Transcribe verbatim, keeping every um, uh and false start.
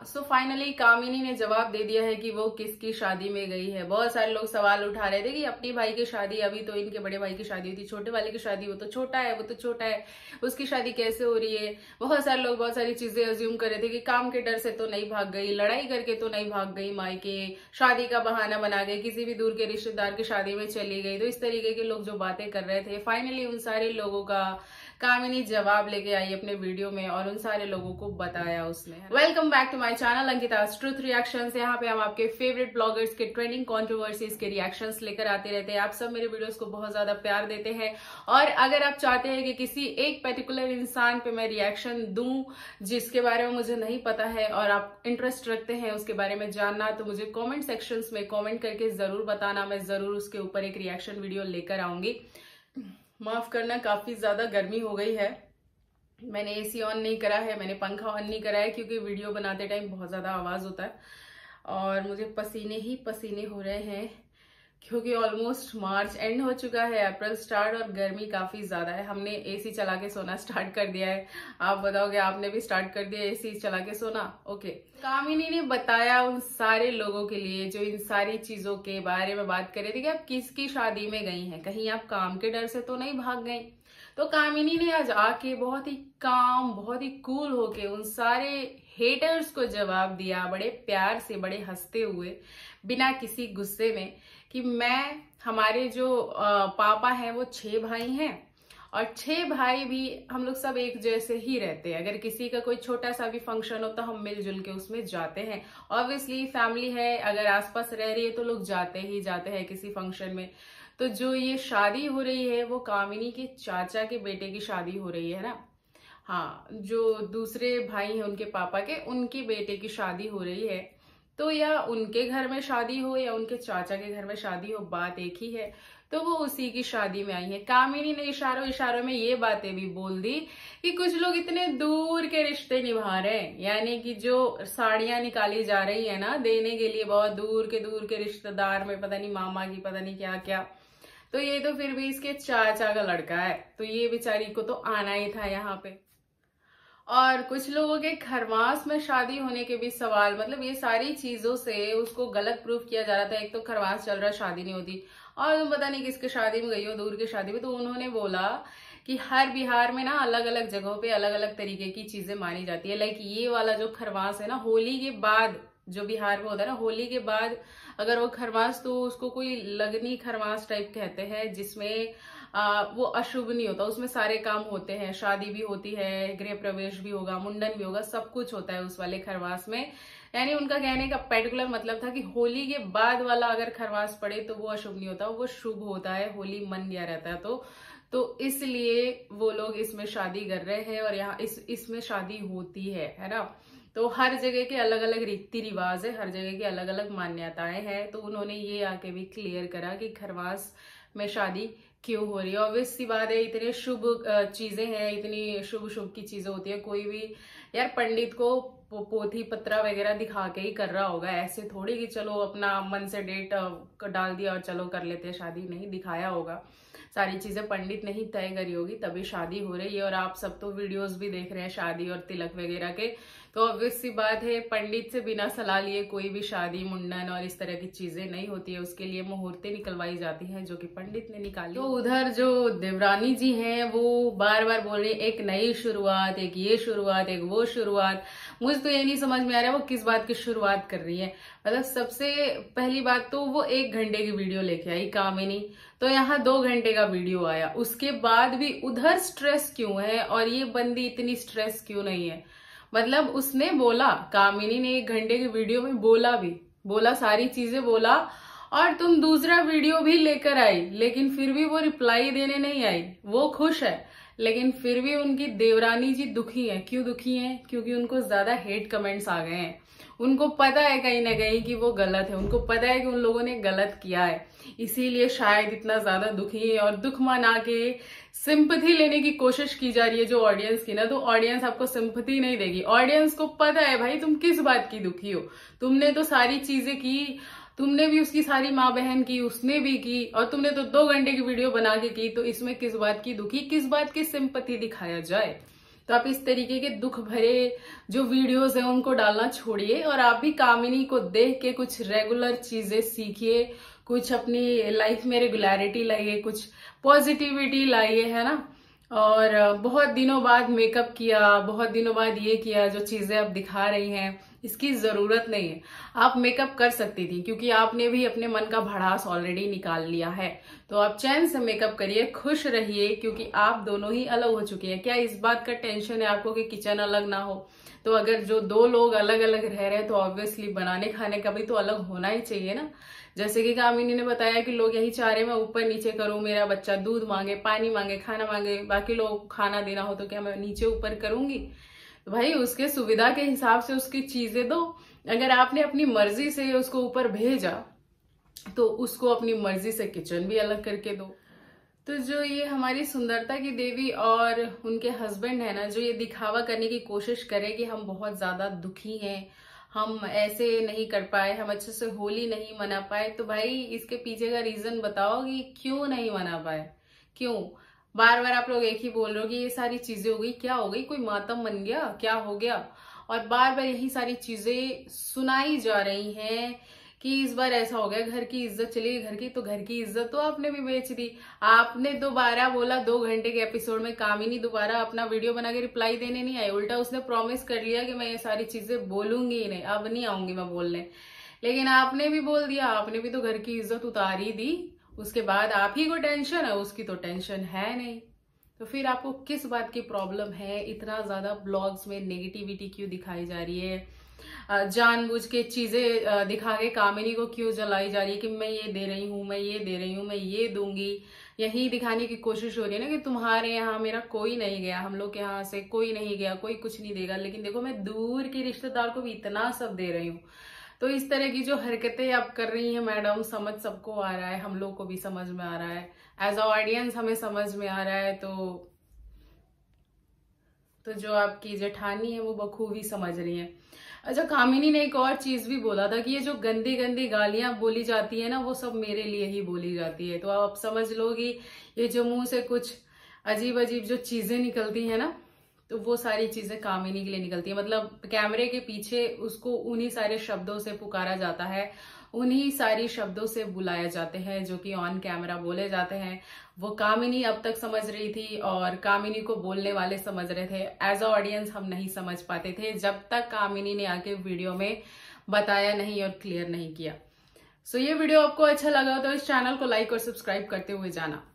So finally कामिनी ने जवाब दे दिया है कि वो किसकी शादी में गई है। बहुत सारे लोग सवाल उठा रहे थे कि अपनी भाई की शादी, अभी तो इनके बड़े भाई की शादी हुई थी, छोटे वाले की शादी, वो तो छोटा है वो तो छोटा है, उसकी शादी कैसे हो रही है। बहुत सारे लोग बहुत सारी चीजें अज्यूम कर रहे थे कि काम के डर से तो नहीं भाग गई, लड़ाई करके तो नहीं भाग गई मायके, शादी का बहाना बना गई, किसी भी दूर के रिश्तेदार की शादी में चली गई। तो इस तरीके के लोग जो बातें कर रहे थे, फाइनली उन सारे लोगों का कामिनी जवाब लेके आई अपने वीडियो में और उन सारे लोगों को बताया उसने। Welcome back to my channel Ankita's truth reactions. यहाँ पे हम आपके फेवरेट ब्लॉगर्स के ट्रेंडिंग कंट्रोवर्सीज के रिएक्शंस लेकर आते रहते हैं। आप सब मेरे वीडियोस को बहुत ज्यादा प्यार देते हैं और अगर आप चाहते हैं कि किसी एक पर्टिकुलर इंसान पे मैं रिएक्शन दूं जिसके बारे में मुझे नहीं पता है और आप इंटरेस्ट रखते हैं उसके बारे में जानना, तो मुझे कॉमेंट सेक्शंस में कॉमेंट करके जरूर बताना। मैं जरूर उसके ऊपर एक रिएक्शन वीडियो लेकर आऊंगी। माफ करना, काफी ज्यादा गर्मी हो गई है। मैंने एसी ऑन नहीं करा है, मैंने पंखा ऑन नहीं करा है क्योंकि वीडियो बनाते टाइम बहुत ज्यादा आवाज होता है और मुझे पसीने ही पसीने हो रहे हैं क्योंकि ऑलमोस्ट मार्च एंड हो चुका है, अप्रैल स्टार्ट और गर्मी काफी ज्यादा है। हमने एसी चला के सोना स्टार्ट कर दिया है। आप बताओगे आपने भी स्टार्ट कर दिया एसी चला के सोना? ओके। कामिनी ने बताया उन सारे लोगों के लिए जो इन सारी चीजों के बारे में बात कर रहे थे कि आप किसकी शादी में गई हैं, कहीं आप काम के डर से तो नहीं भाग गई। तो कामिनी ने आज आके बहुत ही काम, बहुत ही कूल होके उन सारे हेटर्स को जवाब दिया, बड़े प्यार से, बड़े हंसते हुए, बिना किसी गुस्से में, कि मैं, हमारे जो पापा हैं वो छह भाई हैं और छह भाई भी हम लोग सब एक जैसे ही रहते हैं। अगर किसी का कोई छोटा सा भी फंक्शन हो तो हम मिलजुल के उसमें जाते हैं। ऑब्वियसली फैमिली है, अगर आसपास रह रही है तो लोग जाते ही जाते हैं किसी फंक्शन में। तो जो ये शादी हो रही है वो कामिनी के चाचा के बेटे की शादी हो रही है ना। हाँ, जो दूसरे भाई हैं उनके पापा के, उनके बेटे की शादी हो रही है। तो या उनके घर में शादी हो या उनके चाचा के घर में शादी हो, बात एक ही है। तो वो उसी की शादी में आई है। कामिनी ने इशारों इशारों में ये बातें भी बोल दी कि कुछ लोग इतने दूर के रिश्ते निभा रहे हैं, यानी कि जो साड़ियां निकाली जा रही है ना देने के लिए, बहुत दूर के दूर के रिश्तेदार में, पता नहीं मामा की पता नहीं क्या क्या, तो ये तो फिर भी इसके चाचा का लड़का है, तो ये बेचारी को तो आना ही था यहाँ पे। और कुछ लोगों के खरवास में शादी होने के भी सवाल, मतलब ये सारी चीजों से उसको गलत प्रूफ किया जा रहा था। एक तो खरवास चल रहा है, शादी नहीं होती, और तुम पता नहीं किसके शादी में गई हो, दूर की शादी में। तो उन्होंने बोला कि हर बिहार में ना अलग अलग जगहों पे अलग अलग तरीके की चीजें मानी जाती है। लाइक ये वाला जो खरवास है ना, होली के बाद जो बिहार में होता है ना, होली के बाद अगर वो खरवास, तो उसको कोई लगनी खरवास टाइप कहते हैं, जिसमें आ, वो अशुभ नहीं होता, उसमें सारे काम होते हैं, शादी भी होती है, गृह प्रवेश भी होगा, मुंडन भी होगा, सब कुछ होता है उस वाले खरवास में। यानी उनका कहने का पर्टिकुलर मतलब था कि होली के बाद वाला अगर खरवास पड़े तो वो अशुभ नहीं होता, वो शुभ होता है, होली मन गया रहता है। तो तो इसलिए वो लोग इसमें शादी कर रहे हैं और यहाँ इस इसमें शादी होती है है ना। तो हर जगह के अलग अलग रीति रिवाज है, हर जगह की अलग अलग मान्यताएं हैं। तो उन्होंने ये आके भी क्लियर करा कि खरवास में शादी क्यों हो रही है। ऑब्वियस सी बात है, इतने शुभ चीजें हैं, इतनी शुभ शुभ की चीजें होती है, कोई भी यार पंडित को पोथी पत्रा वगैरह दिखा के ही कर रहा होगा, ऐसे थोड़ी कि चलो अपना मन से डेट डाल दिया और चलो कर लेते हैं शादी। नहीं, दिखाया होगा, सारी चीजें पंडित ने ही तय करी होगी, तभी शादी हो रही है। और आप सब तो वीडियोस भी देख रहे हैं शादी और तिलक वगैरह के, तो ऑब्वियस सी बात है पंडित से बिना सलाह लिए कोई भी शादी, मुंडन और इस तरह की चीजें नहीं होती है। उसके लिए मुहूर्तें निकलवाई जाती हैं जो कि पंडित ने निकाली। तो उधर जो देवरानी जी हैं वो बार बार बोल रहे हैं एक नई शुरुआत, एक ये शुरुआत, एक वो शुरुआत। मुझे तो ये नहीं समझ में आ रहा है वो किस बात की शुरुआत कर रही है। मतलब सबसे पहली बात तो वो एक घंटे की वीडियो लेके आई कामिनी, तो यहाँ दो घंटे का वीडियो आया। उसके बाद भी उधर स्ट्रेस क्यों है और ये बंदी इतनी स्ट्रेस क्यों नहीं है? मतलब उसने बोला, कामिनी ने एक घंटे की वीडियो में बोला भी, बोला सारी चीजें बोला, और तुम दूसरा वीडियो भी लेकर आई, लेकिन फिर भी वो रिप्लाई देने नहीं आई। वो खुश है लेकिन फिर भी उनकी देवरानी जी दुखी है। क्यों दुखी है? क्योंकि उनको ज्यादा हेट कमेंट्स आ गए हैं। उनको पता है कहीं ना कहीं कि वो गलत है, उनको पता है कि उन लोगों ने गलत किया है, इसीलिए शायद इतना ज्यादा दुखी है। और दुख मना के सिंपैथी लेने की कोशिश की जा रही है जो ऑडियंस की ना, तो ऑडियंस आपको सिंपैथी नहीं देगी। ऑडियंस को पता है भाई तुम किस बात की दुखी हो, तुमने तो सारी चीजें की, तुमने भी उसकी सारी माँ बहन की, उसने भी की, और तुमने तो दो घंटे की वीडियो बना के की, तो इसमें किस बात की दुखी, किस बात की सिंपैथी दिखाया जाए? तो आप इस तरीके के दुख भरे जो वीडियोस हैं उनको डालना छोड़िए और आप भी कामिनी को देख के कुछ रेगुलर चीजें सीखिए, कुछ अपनी लाइफ में रेगुलरिटी लाइए, कुछ पॉजिटिविटी लाइए, है ना। और बहुत दिनों बाद मेकअप किया, बहुत दिनों बाद ये किया, जो चीजें आप दिखा रही हैं इसकी जरूरत नहीं है। आप मेकअप कर सकती थी क्योंकि आपने भी अपने मन का भड़ास ऑलरेडी निकाल लिया है। तो आप चैन से मेकअप करिए, खुश रहिए, क्योंकि आप दोनों ही अलग हो चुके हैं। क्या इस बात का टेंशन है आपको कि किचन अलग ना हो? तो अगर जो दो लोग अलग अलग रह रहे हैं तो ऑब्वियसली बनाने खाने का भी तो अलग होना ही चाहिए ना। जैसे कि कामिनी ने बताया कि लोग यही चाह रहे मैं ऊपर नीचे करूं, मेरा बच्चा दूध मांगे, पानी मांगे, खाना मांगे, बाकी लोग खाना देना हो तो क्या मैं नीचे ऊपर करूंगी? तो भाई उसके सुविधा के हिसाब से उसकी चीजें दो। अगर आपने अपनी मर्जी से उसको ऊपर भेजा तो उसको अपनी मर्जी से किचन भी अलग करके दो। तो जो ये हमारी सुंदरता की देवी और उनके हस्बैंड है ना, जो ये दिखावा करने की कोशिश करे कि हम बहुत ज्यादा दुखी हैं, हम ऐसे नहीं कर पाए, हम अच्छे से होली नहीं मना पाए, तो भाई इसके पीछे का रीजन बताओ कि क्यों नहीं मना पाए, क्यों? बार बार आप लोग एक ही बोल रहे हो कि ये सारी चीजें हो गई, क्या हो गई? कोई मातम बन गया? क्या हो गया? और बार बार यही सारी चीजें सुनाई जा रही हैं कि इस बार ऐसा हो गया, घर की इज्जत चली गई, घर की तो घर की इज्जत तो आपने भी बेच दी। आपने दोबारा बोला दो घंटे के एपिसोड में, कामिनी दोबारा अपना वीडियो बना के रिप्लाई देने नहीं आई, उल्टा उसने प्रॉमिस कर लिया कि मैं ये सारी चीजें बोलूंगी ही नहीं, अब नहीं आऊंगी मैं बोलने। लेकिन आपने भी बोल दिया, आपने भी तो घर की इज्जत उतार ही दी। उसके बाद आप ही को टेंशन है, उसकी तो टेंशन है नहीं। तो फिर आपको किस बात की प्रॉब्लम है? इतना ज्यादा ब्लॉग्स में नेगेटिविटी क्यों दिखाई जा रही है? जानबूझ के चीजें दिखा के कामिनी को क्यों जलाई जा रही है कि मैं ये दे रही हूँ, मैं ये दे रही हूँ, मैं ये दूंगी? यही दिखाने की कोशिश हो रही है ना कि तुम्हारे यहाँ मेरा कोई नहीं गया, हम लोग के यहाँ से कोई नहीं गया, कोई कुछ नहीं देगा, लेकिन देखो मैं दूर के रिश्तेदार को भी इतना सब दे रही हूँ। तो इस तरह की जो हरकतें आप कर रही हैं मैडम, समझ सबको आ रहा है, हम लोग को भी समझ में आ रहा है, एज अ ऑडियंस हमें समझ में आ रहा है। तो तो जो आपकी जेठानी है वो बखूबी समझ रही है। अच्छा, कामिनी ने एक और चीज भी बोला था कि ये जो गंदी गंदी गालियां बोली जाती है ना, वो सब मेरे लिए ही बोली जाती है। तो आप समझ लो कि ये जो मुंह से कुछ अजीब अजीब जो चीजें निकलती है ना, तो वो सारी चीजें कामिनी के लिए निकलती है। मतलब कैमरे के पीछे उसको उन्हीं सारे शब्दों से पुकारा जाता है, उन्हीं सारी शब्दों से बुलाए जाते हैं जो कि ऑन कैमरा बोले जाते हैं। वो कामिनी अब तक समझ रही थी और कामिनी को बोलने वाले समझ रहे थे। एज अ ऑडियंस हम नहीं समझ पाते थे जब तक कामिनी ने आके वीडियो में बताया नहीं और क्लियर नहीं किया। सो ये वीडियो आपको अच्छा लगा तो इस चैनल को लाइक और सब्सक्राइब करते हुए जाना।